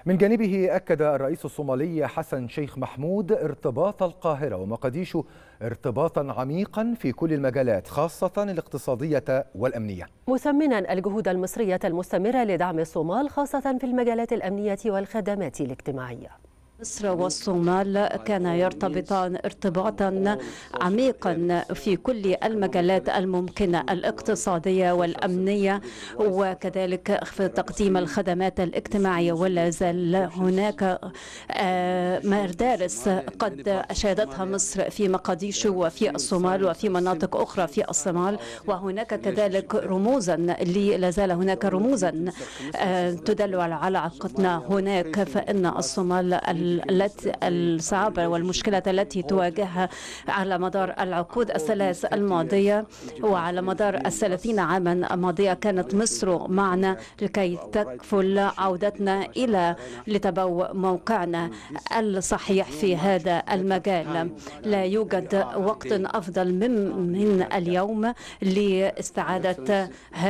من جانبه أكد الرئيس الصومالي حسن شيخ محمود ارتباط القاهرة ومقديشو ارتباطا عميقا في كل المجالات خاصة الاقتصادية والأمنية، مثمنا الجهود المصرية المستمرة لدعم الصومال خاصة في المجالات الأمنية والخدمات الاجتماعية. مصر والصومال كان يرتبطان ارتباطا عميقا في كل المجالات الممكنة الاقتصادية والأمنية وكذلك في تقديم الخدمات الاجتماعية. ولا زال هناك مدارس قد أشادتها مصر في مقديشو وفي الصومال وفي مناطق أخرى في الصومال، وهناك كذلك رموزا لا زال هناك رموزا تدل على علاقتنا هناك. فإن الصومال الصعبة والمشكلة التي تواجهها على مدار العقود الثلاث الماضية وعلى مدار 30 عاما الماضية كانت مصر معنا لكي تكفل عودتنا إلى لتبوء موقعنا الصحيح في هذا المجال. لا يوجد وقت أفضل من اليوم لاستعادة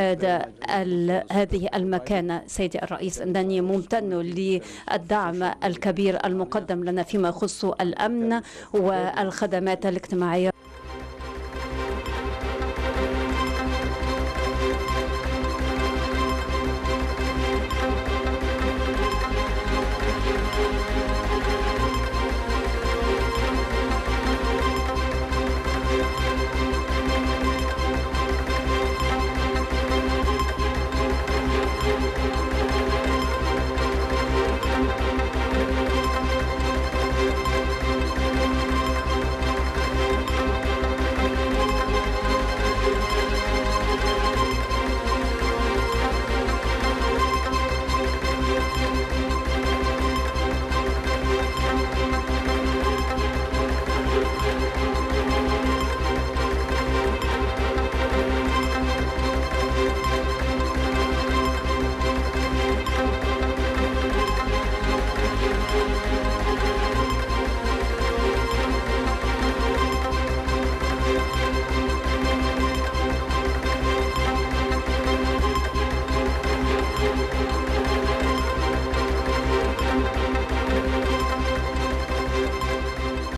هذه المكانة. سيدي الرئيس، أنني ممتن للدعم الكبير المقدم لنا فيما يخص الأمن والخدمات الاجتماعية